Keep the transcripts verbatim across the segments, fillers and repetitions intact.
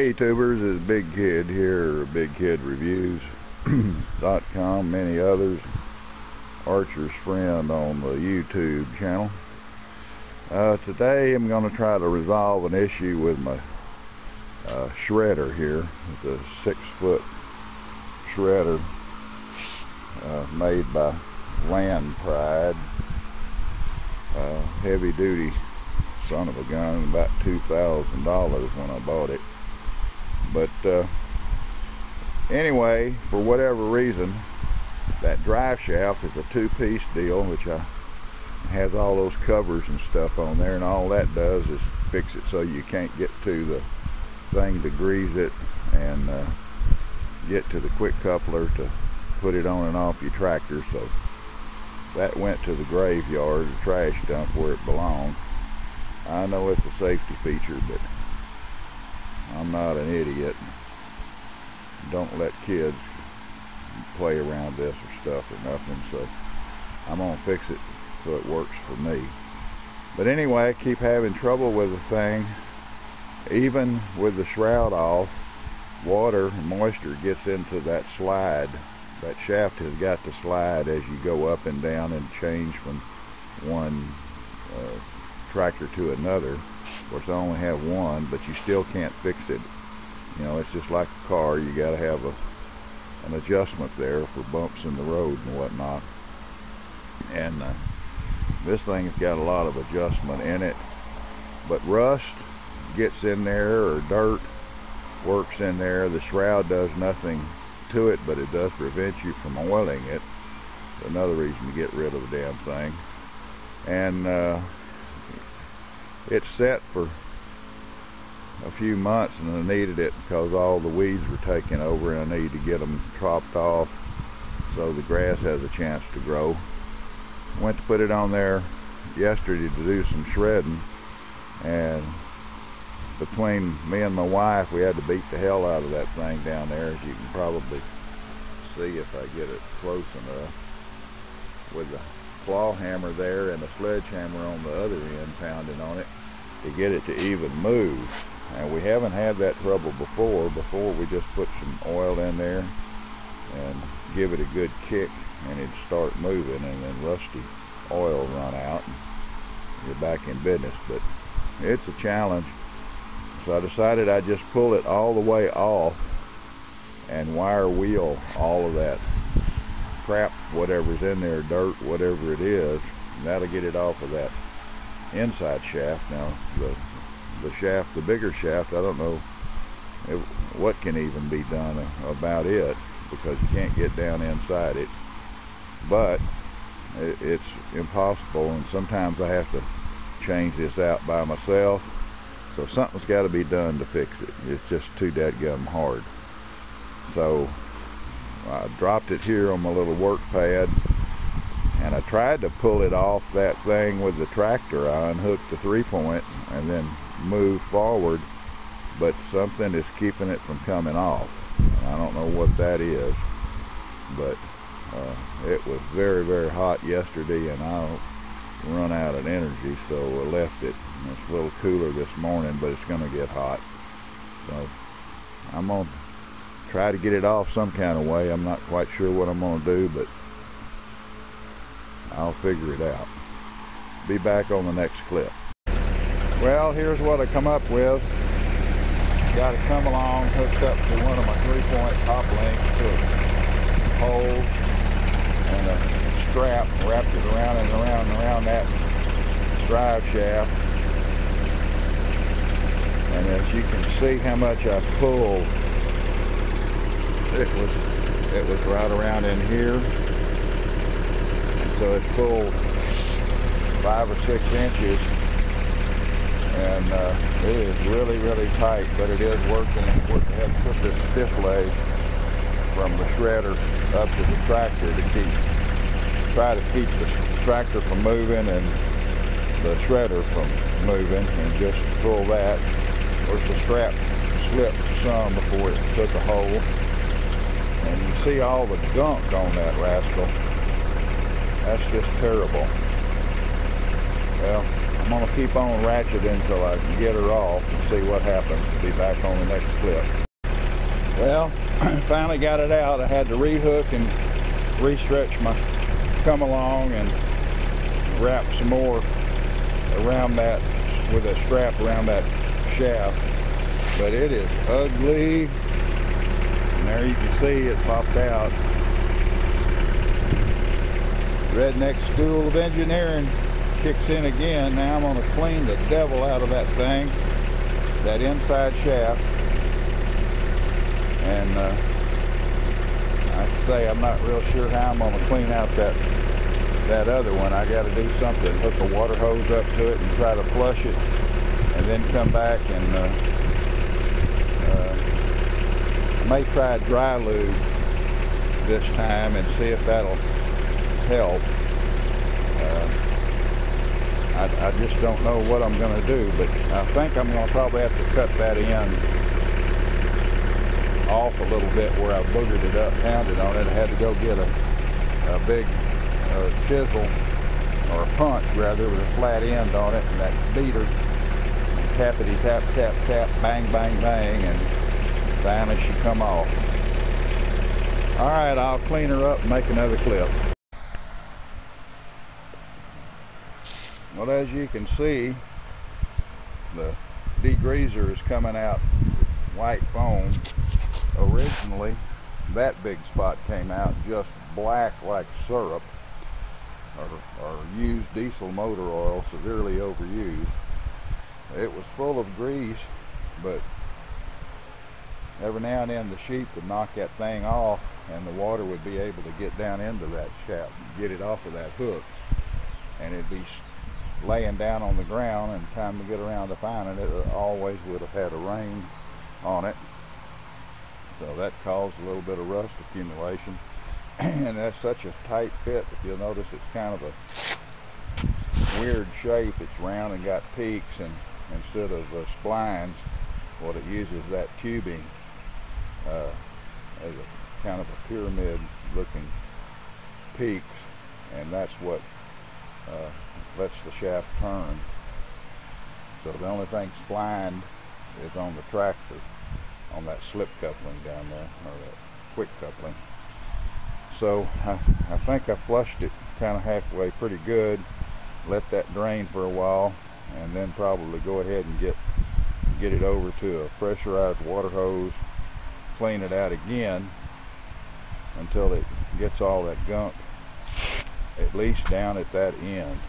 Hey YouTubers, it's Big Kid here, Big Kid Reviews dot com, many others, Archer's friend on the YouTube channel. Uh, today I'm going to try to resolve an issue with my uh, shredder here. It's a six foot shredder uh, made by Land Pride. Uh, heavy duty son of a gun, about two thousand dollars when I bought it. But uh, anyway, for whatever reason, that drive shaft is a two-piece deal, which I, has all those covers and stuff on there, and all that does is fix it so you can't get to the thing to grease it and uh, get to the quick coupler to put it on and off your tractor. So that went to the graveyard, the trash dump, where it belonged. I know it's a safety feature, but I'm not an idiot. Don't let kids play around this or stuff or nothing, so I'm gonna fix it so it works for me. But anyway, I keep having trouble with the thing. Even with the shroud off, water and moisture gets into that slide. That shaft has got to slide as you go up and down and change from one uh, tractor to another. Of course, I only have one, but you still can't fix it. You know, it's just like a car. You got to have a an adjustment there for bumps in the road and whatnot. And uh, this thing's got a lot of adjustment in it. But rust gets in there, or dirt works in there. The shroud does nothing to it, but it does prevent you from oiling it. Another reason to get rid of the damn thing. And uh, it's set for a few months, and I needed it because all the weeds were taking over, and I need to get them chopped off so the grass has a chance to grow. Went to put it on there yesterday to do some shredding, and between me and my wife, we had to beat the hell out of that thing down there, as you can probably see if I get it close enough, with the claw hammer there and a sledgehammer on the other end pounding on it to get it to even move. And we haven't had that trouble before. Before we just put some oil in there and give it a good kick and it'd start moving, and then rusty oil run out and you're back in business. But it's a challenge. So I decided I'd just pull it all the way off and wire wheel all of that crap, whatever's in there, dirt, whatever it is, and that'll get it off of that inside shaft. Now the the shaft, the bigger shaft, I don't know if, what can even be done about it, because you can't get down inside it. But it, it's impossible, and sometimes I have to change this out by myself. So something's got to be done to fix it. It's just too dadgum hard. So I dropped it here on my little work pad, and I tried to pull it off that thing with the tractor. I unhooked the three point and then moved forward, but something is keeping it from coming off. And I don't know what that is, but uh, it was very, very hot yesterday, and I run out of energy, so I left it. It's a little cooler this morning, but it's going to get hot. So I'm going to try to get it off some kind of way. I'm not quite sure what I'm going to do, but I'll figure it out. Be back on the next clip. Well, here's what I come up with. Got it come along, hooked up to one of my three-point top links to a hole, and a strap wrapped it around and around and around that drive shaft. And as you can see how much I pulled, it was it was right around in here. And so it's pulled five or six inches, and uh, it is really, really tight, but it is working. And of course, I had to put this stiff leg from the shredder up to the tractor to keep try to keep the tractor from moving and the shredder from moving, and just pull that. Of course, the strap slipped some before it took a hole, and you see all the gunk on that rascal. That's just terrible. Well, I'm going to keep on ratcheting until I can get her off and see what happens. Be back on the next clip. Well, finally got it out. I had to rehook and re-stretch my come along and wrap some more around that with a strap around that shaft. But it is ugly. And there you can see it popped out. Redneck School of Engineering kicks in again. Now I'm going to clean the devil out of that thing, that inside shaft. And uh, like I say, I'm not real sure how I'm going to clean out that that other one. I got to do something, hook a water hose up to it and try to flush it, and then come back and uh, uh, I may try dry lube this time and see if that'll help. Uh, I, I just don't know what I'm going to do, but I think I'm going to probably have to cut that end off a little bit where I boogered it up, pounded on it. I had to go get a, a big uh, chisel, or a punch rather, with a flat end on it, and that beater, tappity tap tap tap, bang bang bang, and finally she come off. Alright, I'll clean her up and make another clip. Well, as you can see, the degreaser is coming out white foam. Originally, that big spot came out just black like syrup, or, or used diesel motor oil, severely overused. It was full of grease, but every now and then the sheep would knock that thing off and the water would be able to get down into that shaft and get it off of that hook, and it'd be laying down on the ground, and time to get around to finding it, it always would have had a rain on it. So that caused a little bit of rust accumulation. And that's such a tight fit. If you'll notice, it's kind of a weird shape. It's round and got peaks, and instead of uh, splines, what it uses that tubing uh, as a kind of a pyramid looking peaks, and that's what uh, lets the shaft turn. So the only thing splined is on the tractor, on that slip coupling down there, or that quick coupling. So I, I think I flushed it kind of halfway pretty good, let that drain for a while, and then probably go ahead and get get it over to a pressurized water hose, clean it out again until it gets all that gunk at least down at that end.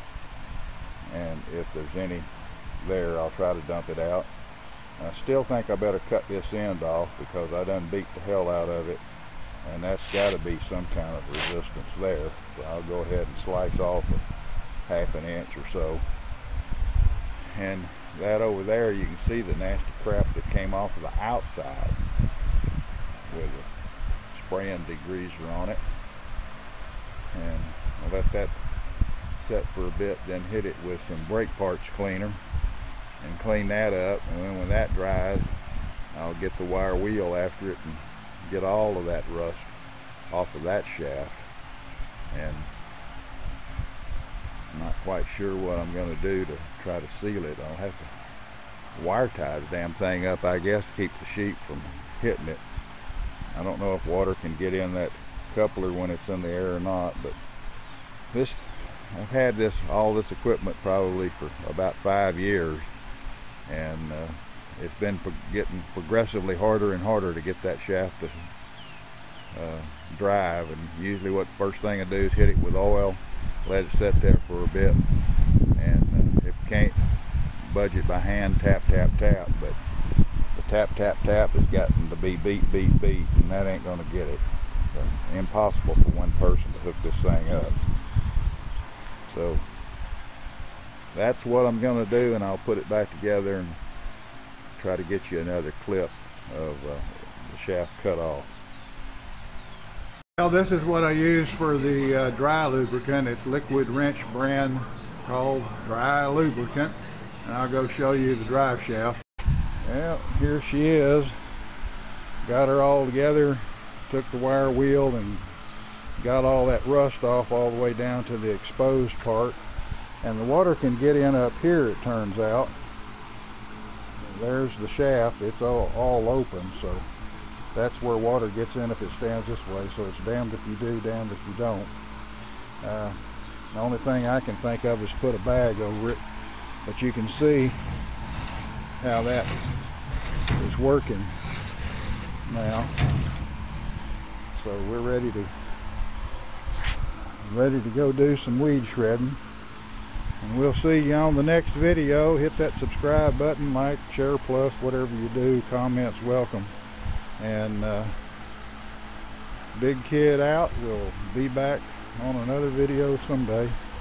And if there's any there, I'll try to dump it out. I still think I better cut this end off because I done beat the hell out of it, and that's got to be some kind of resistance there. So I'll go ahead and slice off a half an inch or so. And that over there, you can see the nasty crap that came off of the outside with a spraying degreaser on it. And I'll let that set for a bit, then hit it with some brake parts cleaner and clean that up, and then when that dries, I'll get the wire wheel after it and get all of that rust off of that shaft. And I'm not quite sure what I'm going to do to try to seal it. I'll have to wire tie the damn thing up, I guess, to keep the sheep from hitting it. I don't know if water can get in that coupler when it's in the air or not, but this, I've had this all this equipment probably for about five years, and uh, it's been pro getting progressively harder and harder to get that shaft to uh, drive. And usually what the first thing I do is hit it with oil, let it sit there for a bit, and uh, if you can't budge it by hand, tap tap tap, but the tap tap tap has gotten to be beat beat beat, and that ain't going to get it. So, impossible for one person to hook this thing up. So that's what I'm going to do, and I'll put it back together and try to get you another clip of uh, the shaft cut off. Well, this is what I use for the uh, dry lubricant. It's Liquid Wrench brand called dry lubricant, and I'll go show you the drive shaft. Well, here she is. Got her all together, took the wire wheel and got all that rust off all the way down to the exposed part. And the water can get in up here, it turns out. There's the shaft, it's all, all open, so that's where water gets in if it stands this way. So it's damned if you do, damned if you don't. Uh, the only thing I can think of is put a bag over it, but you can see how that is working now. So we're ready to ready to go do some weed shredding, and we'll see you on the next video. Hit that subscribe button, like, share, plus whatever you do. Comments welcome. And uh, Big Kid out. We'll be back on another video someday.